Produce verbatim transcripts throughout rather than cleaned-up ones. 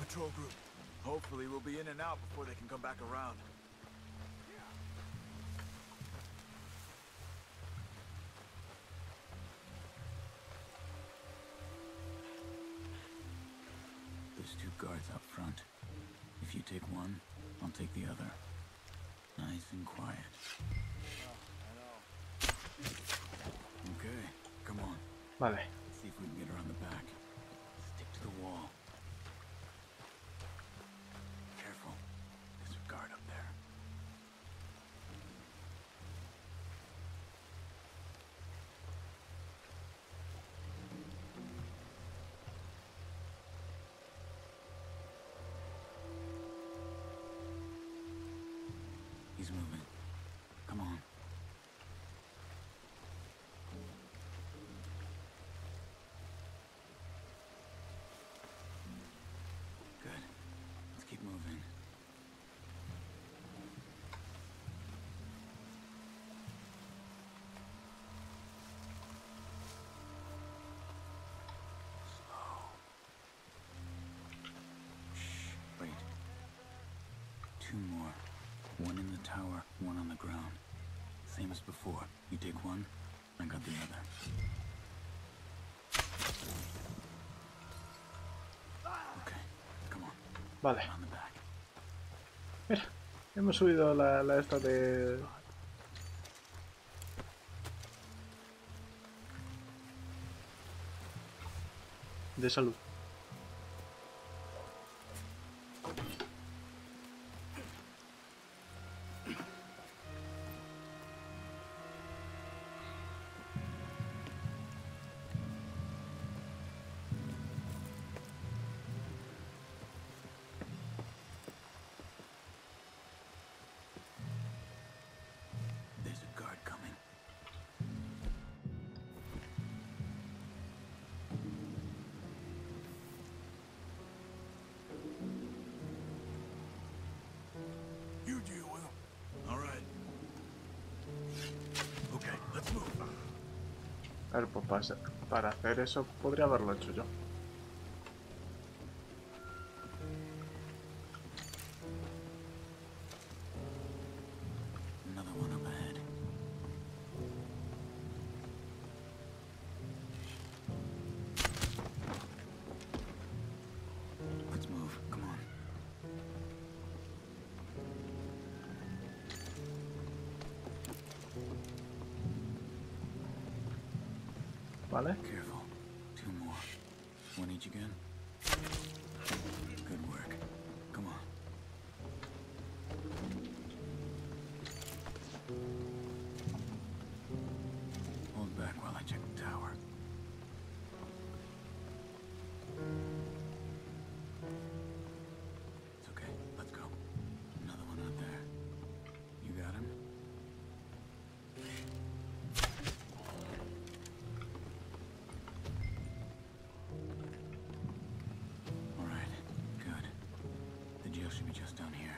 patrol group. Hopefully we'll be in and out before they can come back around. There's two guards out front. If you take one, I'll take the other. Nice and quiet. Okay, come on. Vale. Let's see if we can get around the back. Stick to the wall. Careful. There's a guard up there. He's moving. Come on. Good. Let's keep moving. Slow. Shh. Wait. Two more. One in the tower, one on the ground. Same as before. You take one, I got the other. Okay, come on. Vale. On the back. Mira, hemos subido la, la esta de... de salud. There's a guard coming. You deal with them. All right. Okay, let's move. A ver, pues para, para hacer eso podría haberlo hecho yo. Another one up ahead. Let's move. Come on. Vale. Careful. Two more. One each again. Good work. Come on. Hold back while I check the tower. It's okay. Let's go. Another one out there. You got him? All right. Good. The jail should be just down here.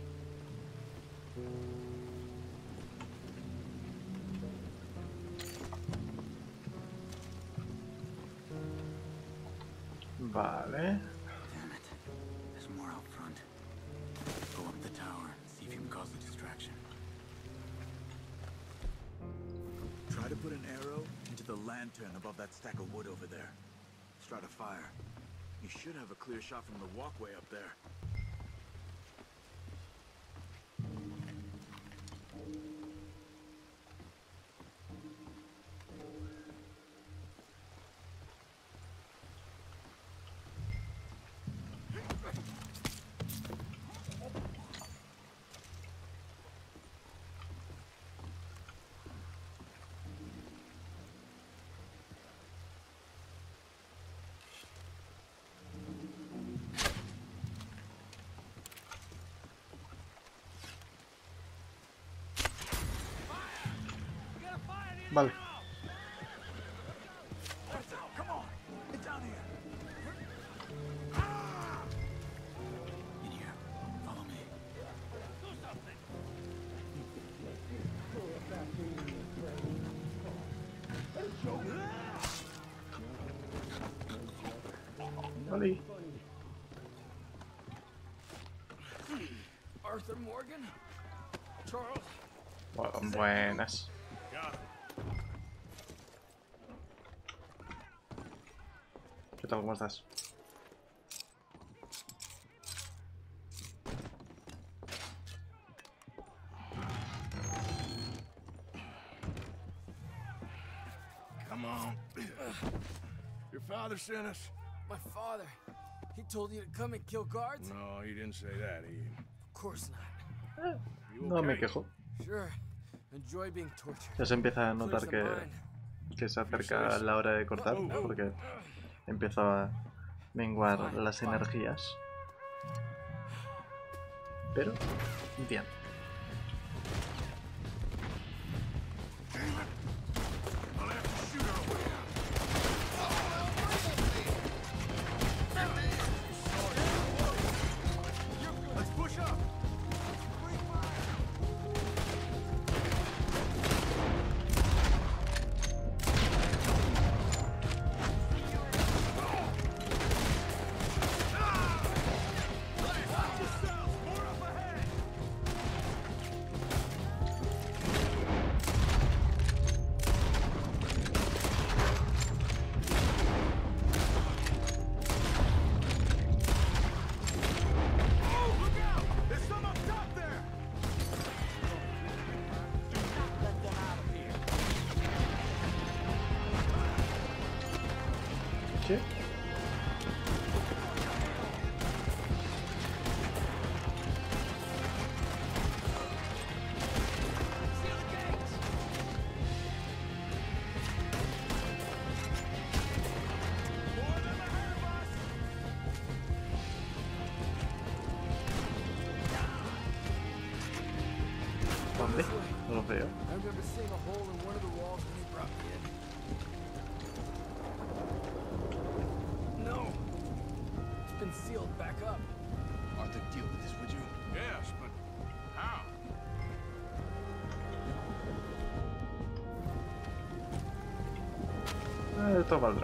Vale. Damn it. There's more out front. Go up the tower and see if you can cause a distraction. Try to put an arrow into the lantern above that stack of wood over there. Start a fire. You should have a clear shot from the walkway up there. Vale. Come on, get down here. In here. Follow me. Vale. Arthur Morgan? Charles? Bu- Buenas. ¿Qué tal? ¿Cómo estás? Come on. Your father sent us? My father. He told you to come and kill guards? No, he didn't say that. He... Of course not. Eh, You no me okay? quejo. Sure. Enjoy being tortured. Ya se empieza a notar Clears the que, mind. que se acerca la hora de cortar, porque empiezo a menguar las energías. Pero, bien. I'll have to shoot our way out. Let's push up. ¿Sí? ¿Dónde? No lo veo. I remember seeing a hole in one of the walls when they brought me in. No. It's been sealed back up. Arthur, deal with this, would you? Yes, but how? Eh, esto valdrá.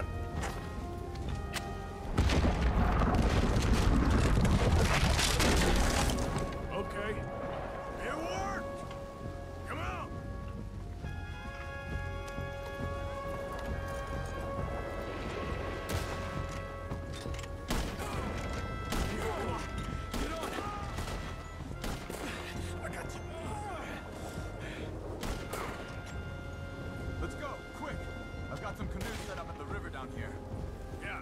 Okay. It worked! Come on! I got you. Let's go, quick! I've got some canoes set up at the river down here. Yeah.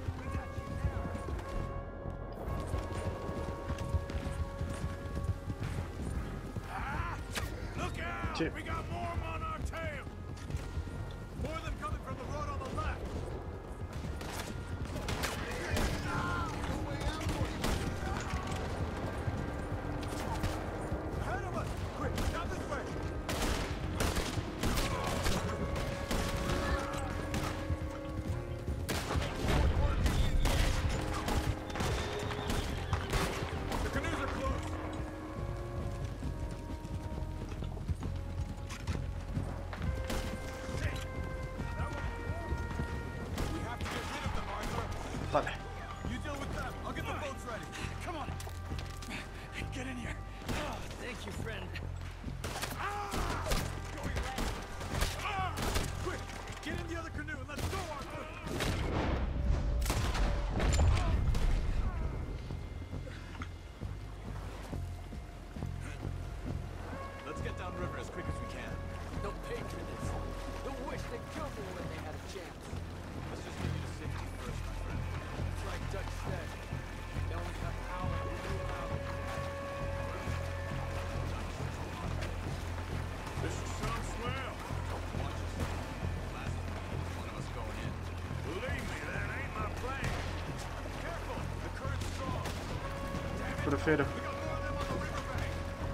Look out! Sí. We got more on our tail! More of them coming from the road on the left! Ahead of us! Quick, down this way! The canoes are close! We have to get rid of them, Arthur. Vale. You deal with them. I'll get the boats ready. Come on. Get in here. Oh, thank you, friend. Ah! Quick, get in the other canoe and let's go, Arthur. Let's get downriver as quick as we can. No patriots. They'll wish they killed me when they had a chance. Let's just get you to safety first, my friend. It's like Dutch said. They only have power to move out. This is some swell. Watch us. Last one of us going in. Believe me, that ain't my plan. Careful, the current's strong. Damn it, Prefiero. we got more of them on the riverbank.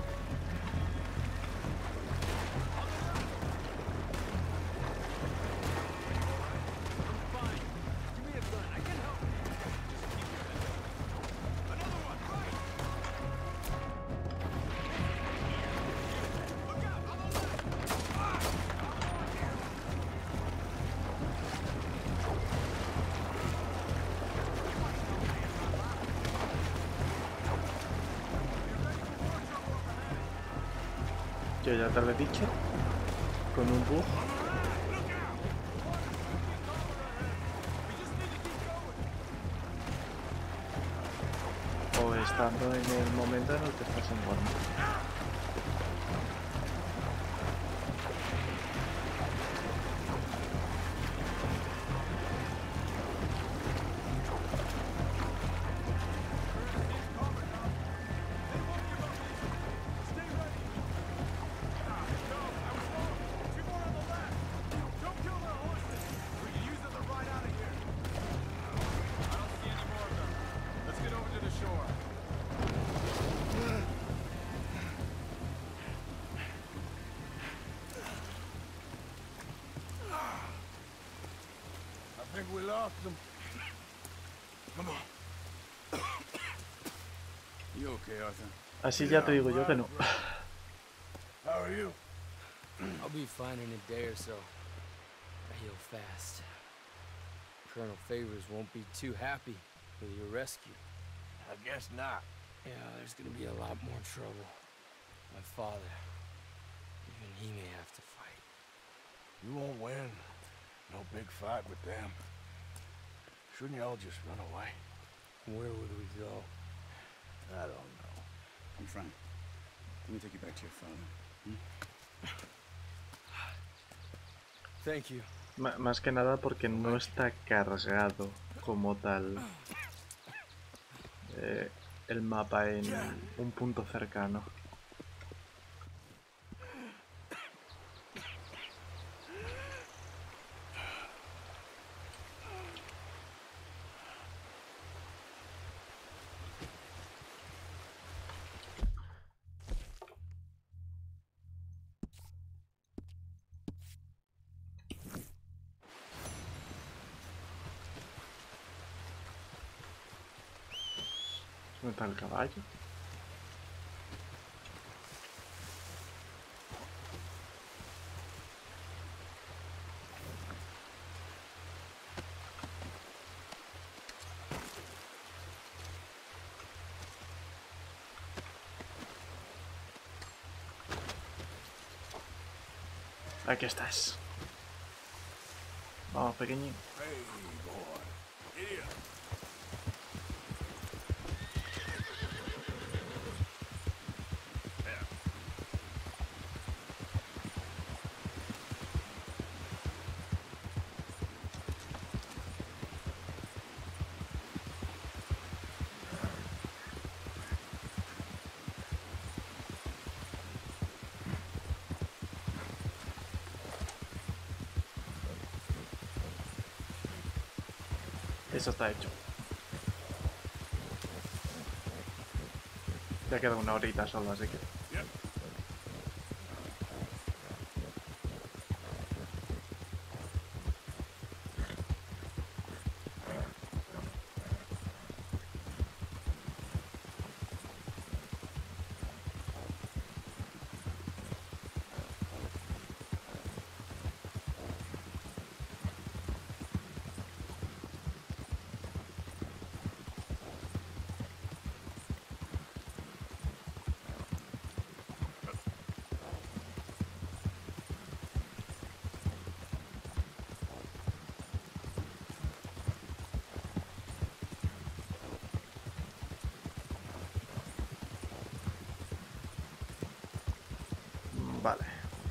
I'm fine. Give me a gun. I can help. Another one, right! Look out, on the left! Yo ya te lo he dicho. Con un bug. O estando en el momento en el que estás en forma. I think we lost them. Come on. You okay, Arthur? Así ya te digo yo que no. How are you? I'll be fine in a day or so. I heal fast. Colonel Favors won't be too happy with your rescue. I guess not. Yeah, there's gonna be a lot more trouble. My father, even he may have to fight. You won't win. No big fight with them. Shouldn't you all just run away? Where would we go? I don't know. I'm fine. Let me take you back to your father. Hmm? Thank you. M más que nada porque no está cargado como tal eh, el mapa en un punto cercano. ¿Dónde está el caballo? Aquí estás. Vamos, pequeñín. Hey, boy. Here. Eso está hecho. Ya queda una horita solo, así que... Yep. Vale.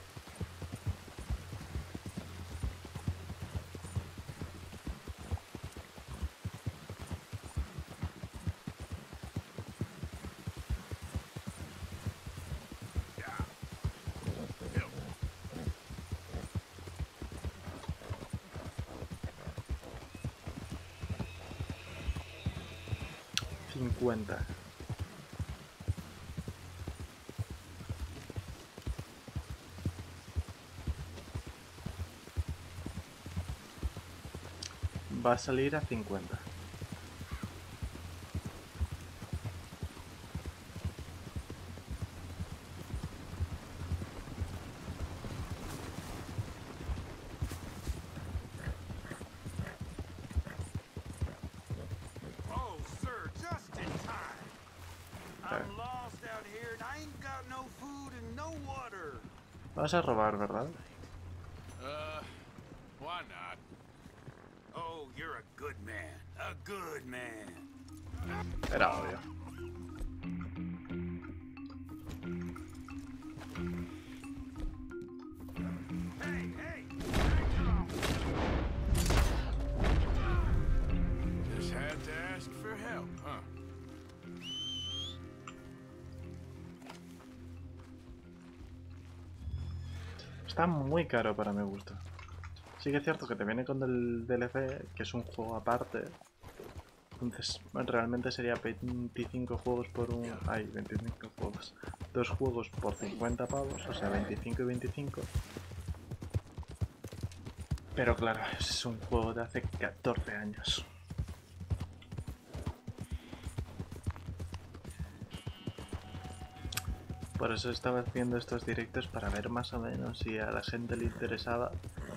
cincuenta. Va a salir a cincuenta. Oh, sir, just in time. I'm lost out here and I ain't got no food and no water. Vas a robar, ¿verdad? Uh, why not? Oh, you're a good man. A good man. Era obvio. Hey, hey! Back off! Just had to ask for help, huh? Está muy caro para mi gusto. Sí que es cierto que te viene con el D L C, que es un juego aparte. Entonces, realmente sería veinticinco juegos por un... Ay, veinticinco juegos. Dos juegos por cincuenta pavos, o sea, veinticinco y veinticinco. Pero claro, es un juego de hace catorce años. Por eso estaba haciendo estos directos, para ver más o menos si a la gente le interesaba.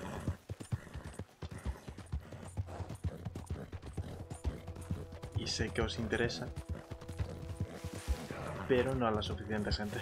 Y sé que os interesa, pero no a la suficiente gente.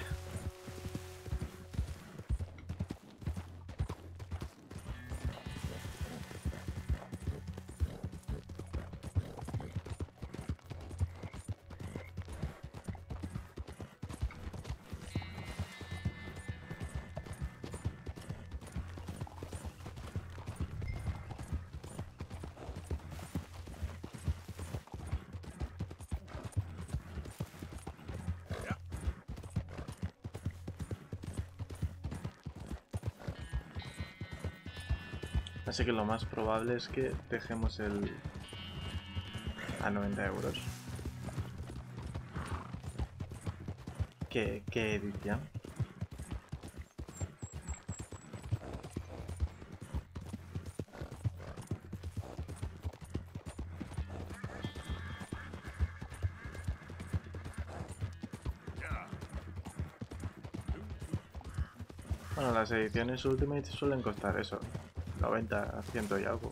Así que lo más probable es que dejemos el a noventa euros. ¿Qué, qué edición? Bueno, las ediciones Ultimate suelen costar eso, noventa, cien y algo.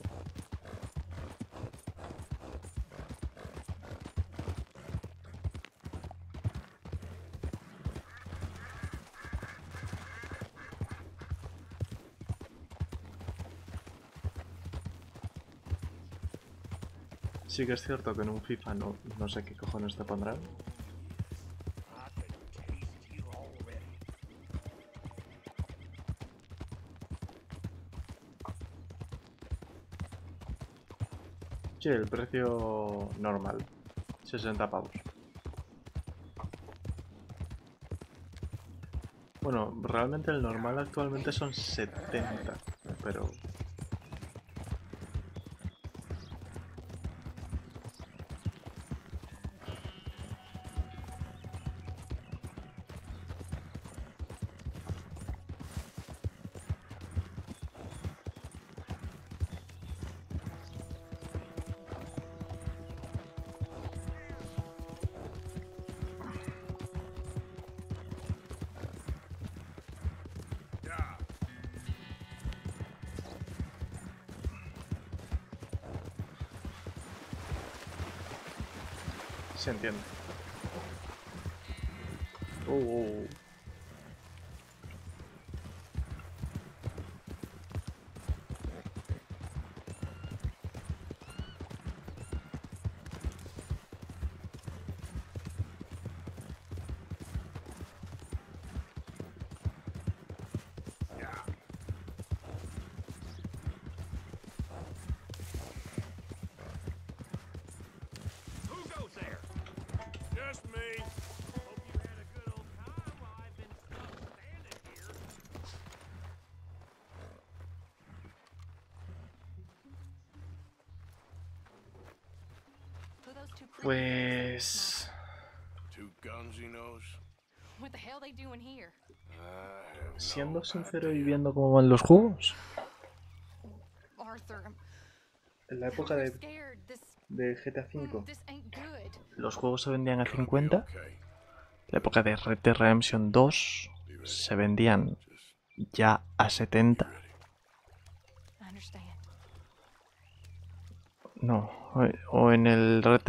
Sí que es cierto que en un FIFA no, no sé qué cojones te pondrán. Sí, el precio normal, sesenta pavos. Bueno, realmente el normal actualmente son setenta, pero... Se entiende. Uh, uh, uh. Who goes there? Just me. Hope you had a good old time while I've been stuck standing here. Who are those two creepy Pues... Two guns he knows. things? What the hell they doing here? I have Siendo no sincero y idea. viendo cómo van los juegos, Arthur, I'm en la época really de, scared. This, de G T A cinco, this ain't good. los juegos se vendían a Gonna be cincuenta. okay. La época de Red Dead Redemption dos se vendían ya a setenta. I understand. No, o- o en el Red